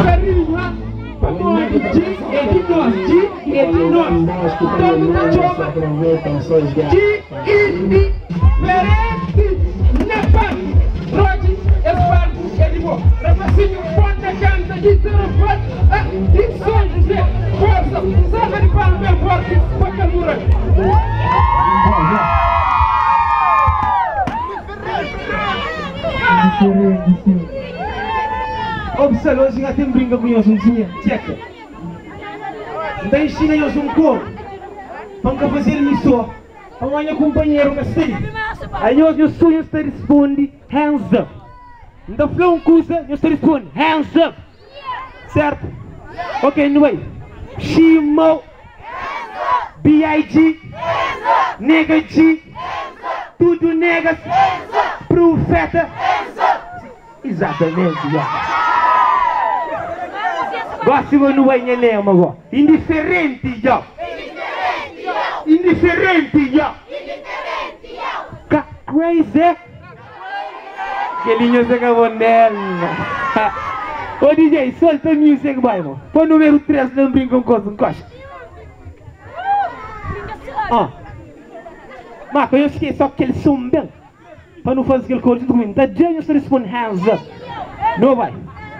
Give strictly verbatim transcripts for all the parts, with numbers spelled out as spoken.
carinha, amor de ti e de nós, de e de nós. Todo mundo chama de e de merece, nepal, rode, espargo, e de boa. Rapacinho, pode canta de telefone, de som, de força, sabe de palo bem forte, para calura. Observe, hoje já tem brinca com nós um dia, checa. Então ensina nós um corpo, para fazer missão, para o meu companheiro que sei. Aí nós nos sonhos te responde, hands up. Então falou uma coisa, nós te responde, hands up. Certo? Ok, não vai. Shimo, B I G, nega G, tudo negas, profeta. Exatamente, já. Gosto de não ir nem agora. Indiferente, já. Indiferente, já. Crazy. Que linha se acabou nela. Ô D J, solta a música, vai, mano. Põe o número três, não brinca com coisa, não costa. Ah. Marco, eu esqueci só aquele som bem. Para não fazer aquele cor de dormir. Da Jane, você responde hands up. Não vai.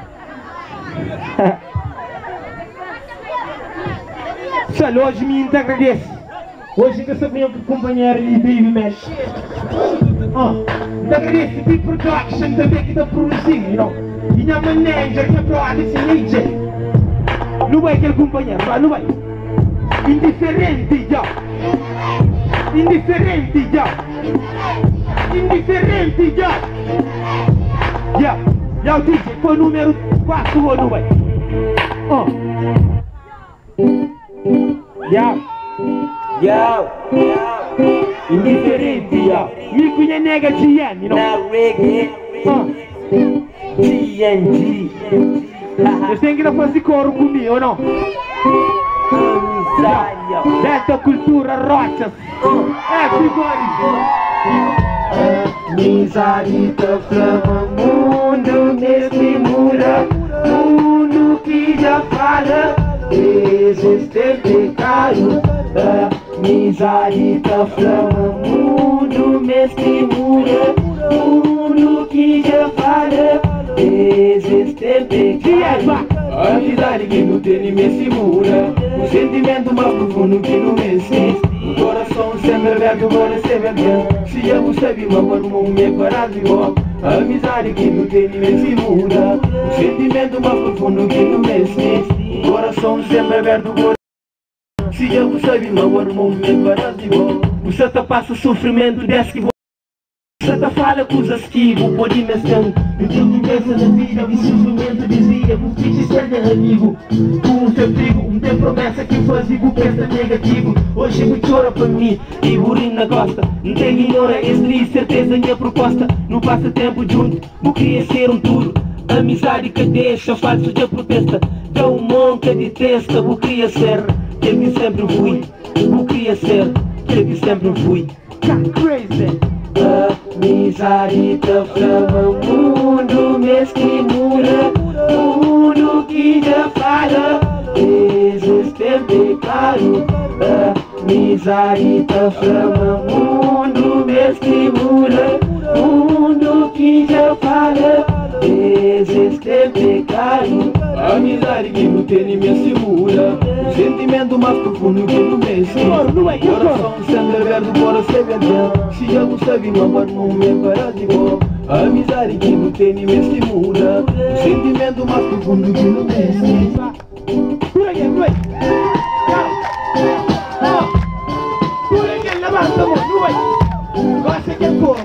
Pessoal, hoje me agradeço. Hoje que eu sabia que o companheiro e Baby Mesh. Ah, me agradeço de production também que está produzindo, you know. E minha manager que é pro A D C D J. Não vai aquele companheiro, não vai. Indiferente, já. Indiferente, já. Indiferente, já. Já, já o D J, foi o número quatro ou não vai? Oh. Já. Já. Indiferente, já. Me conhece nega T N, you know? Na reggae. T N G. Vocês têm que fazer coro comigo, ou não? Dessa cultura rochas. Everybody. Amizade flama, mundo nesse mura, mundo que já fala, existe pecado. Amizade flama, mundo nesse mura, mundo que já fala, existe pecado. Amizade que não tem nem se segura, o sentimento mais profundo que não me existe. O coração sempre aberto para ser verdade. Se eu não sabia, mas agora não me parado igual. Amizade que não tem nem se segura, o sentimento mais profundo que não me existe. O coração sempre aberto para. Se eu não sabia, mas agora não me parado igual. Você tá passa sofrimento desse que você tá fala coisas que vou pode me estando. Eu tenho imensa na vida, o sofrimento dizia, o que ser de amigo. Com o seu trigo, um tem promessa que fazia o pensa negativo. Hoje me chora para mim e burrinho na costa. Não tem ignora, esse certeza minha proposta. Não passa tempo junto, vou queria ser um tudo. Amizade que deixa, falso de protesta. Dá um monte de testa, vou queria ser quem que sempre fui. Vou queria ser quem que sempre fui. Crazy. Amizade flama, mundo mesquinura, mundo que já fala, existe pecado. Amizade flama, mundo mesquinura, mundo que já fala, existe pecado. Amizade que não tem nem me segura, o sentimento mais profundo que não me existe. O coração sempre aberto para ser verdade. Se eu não sabia, mas não me para de boa. Amizade que não tem nem me segura, o sentimento mais profundo que não me existe. Por aqui, por aqui. Por aqui, levanta a mão, não vai. Gosta que é boa,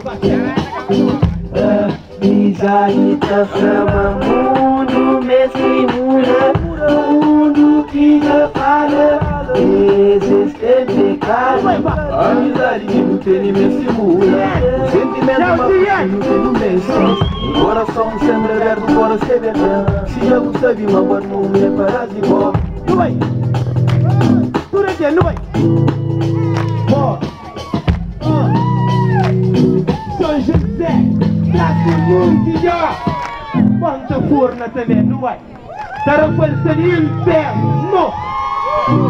amizade flama, mundo me segura, mundo que já fala, existe pecado. Amizade que não tem nem me segura, o sentimento mais profundo que não me existe. O coração sempre aberto para ser verdade. Se eu não sabia, mas agora não me para de boa. Não vai. Por aqui, não vai. Boa. São José, Braço muito já. Quanto forna também, não vai. Para o inferno.